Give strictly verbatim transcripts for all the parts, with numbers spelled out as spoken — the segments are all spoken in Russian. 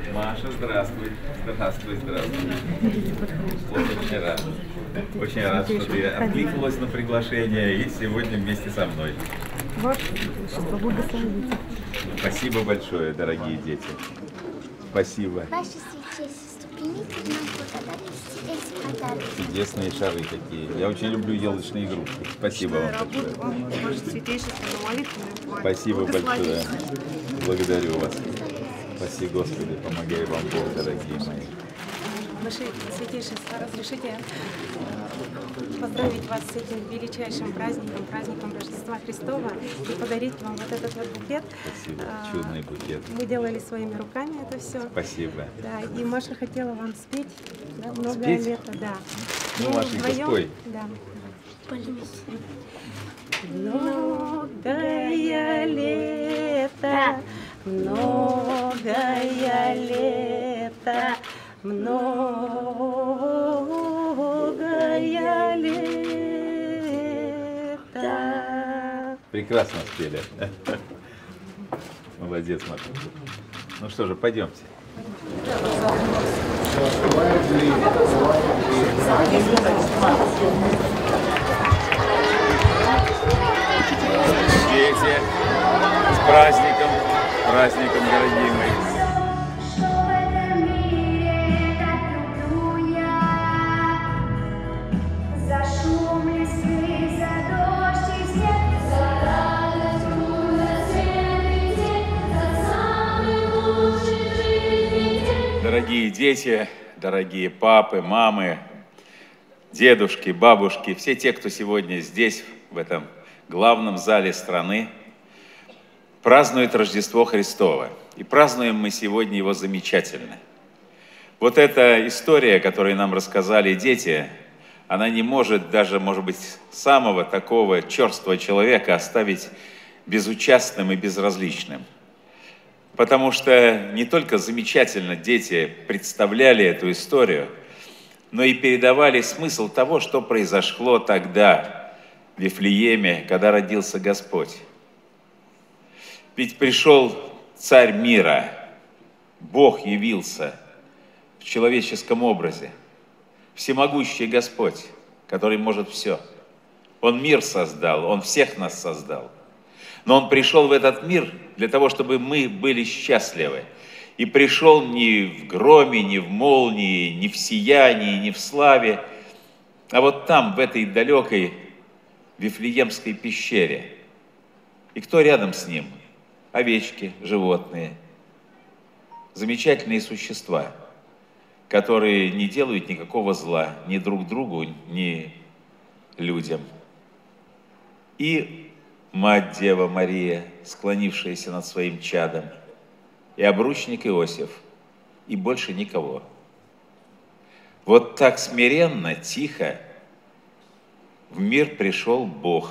Маша, здравствуй. Здравствуй, здравствуй. Очень рад. Очень рад, что ты откликнулась на приглашение и сегодня вместе со мной. Вот, что благословите. Спасибо большое, дорогие дети. Спасибо. Ваши святейшие ступеньки нам благодарности эти подарки. Чудесные шары какие. Я очень люблю елочные игрушки. Спасибо вам большое. Вам, ваше святейшество, на молитву. Спасибо большое. Благодарю вас. Спаси Господи, помогай вам Бог, дорогие мои. Ваше святейшество, разрешите поздравить вас с этим величайшим праздником, праздником Рождества Христова, и подарить вам вот этот вот букет. Спасибо, чудный букет. Мы делали своими руками это все. Спасибо. Да, и Маша хотела вам спеть, да, многое Спеть? лето, да. Ну, Мы Машенька, вдвоем, спой. да. Многое лето, многое лето, многое лето. Прекрасно спели. Молодец, Маша. Ну что же, пойдемте. Дети, с праздником, с праздником, дорогие мои. Дорогие дети, дорогие папы, мамы, дедушки, бабушки, все те, кто сегодня здесь, в этом главном зале страны, празднуют Рождество Христово. И празднуем мы сегодня его замечательно. Вот эта история, которую нам рассказали дети, она не может даже, может быть, самого такого черствого человека оставить безучастным и безразличным. Потому что не только замечательно дети представляли эту историю, но и передавали смысл того, что произошло тогда в Вифлееме, когда родился Господь. Ведь пришел Царь мира, Бог явился в человеческом образе, всемогущий Господь, который может все. Он мир создал, Он всех нас создал. Но Он пришел в этот мир для того, чтобы мы были счастливы. И пришел не в громе, не в молнии, не в сиянии, не в славе, а вот там, в этой далекой Вифлеемской пещере. И кто рядом с Ним? Овечки, животные, замечательные существа, которые не делают никакого зла ни друг другу, ни людям. И Мать Дева Мария, склонившаяся над своим чадом, и обручник Иосиф, и больше никого. Вот так смиренно, тихо в мир пришел Бог.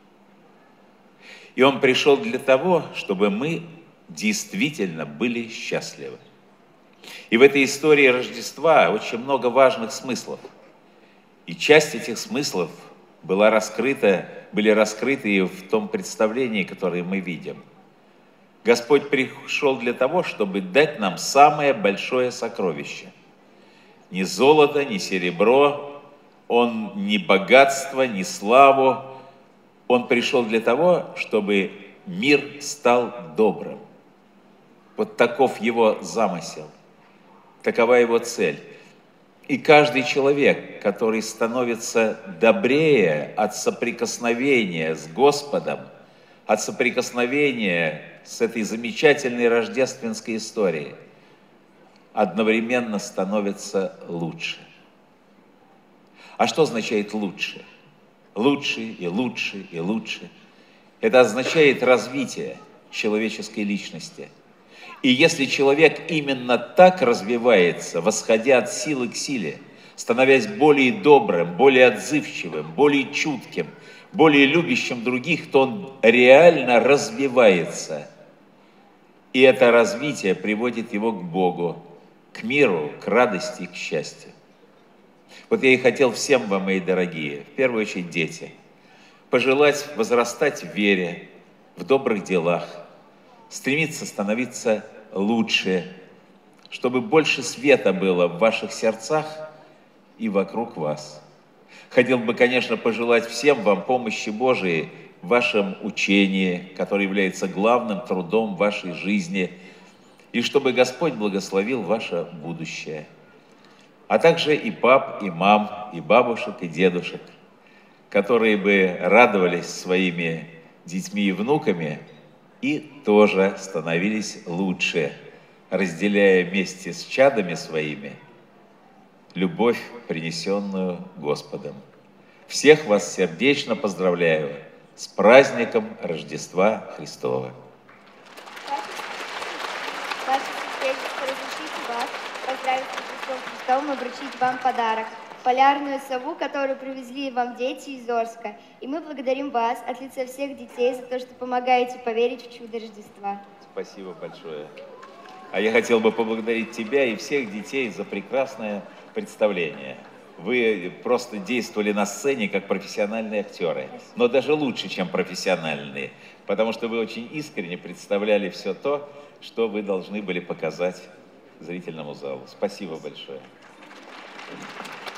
И Он пришел для того, чтобы мы действительно были счастливы. И в этой истории Рождества очень много важных смыслов. И часть этих смыслов была раскрыта, были раскрыты и в том представлении, которое мы видим. Господь пришел для того, чтобы дать нам самое большое сокровище. Ни золото, ни серебро, Он ни богатство, ни славу. Он пришел для того, чтобы мир стал добрым. Вот таков Его замысел, такова Его цель. И каждый человек, который становится добрее от соприкосновения с Господом, от соприкосновения с этой замечательной рождественской историей, одновременно становится лучше. А что означает лучше? Лучше и лучше и лучше. Это означает развитие человеческой личности. И если человек именно так развивается, восходя от силы к силе, становясь более добрым, более отзывчивым, более чутким, более любящим других, то он реально развивается. И это развитие приводит его к Богу, к миру, к радости, к счастью. Вот я и хотел всем вам, мои дорогие, в первую очередь дети, пожелать возрастать в вере, в добрых делах, стремиться становиться лучше, чтобы больше света было в ваших сердцах и вокруг вас. Хотел бы, конечно, пожелать всем вам помощи Божией в вашем учении, которое является главным трудом вашей жизни, и чтобы Господь благословил ваше будущее. А также и пап, и мам, и бабушек, и дедушек, которые бы радовались своими детьми и внуками и тоже становились лучше, разделяя вместе с чадами своими любовь, принесенную Господом. Всех вас сердечно поздравляю с праздником Рождества Христова. Ваше свидетельство, разрешите вас поздравить с Рождеством Христовым и вручить вам подарок. Полярную сову, которую привезли вам дети из Орска. И мы благодарим вас от лица всех детей за то, что помогаете поверить в чудо Рождества. Спасибо большое. А я хотел бы поблагодарить тебя и всех детей за прекрасное представление. Вы просто действовали на сцене как профессиональные актеры, но даже лучше, чем профессиональные, потому что вы очень искренне представляли все то, что вы должны были показать зрительному залу. Спасибо большое.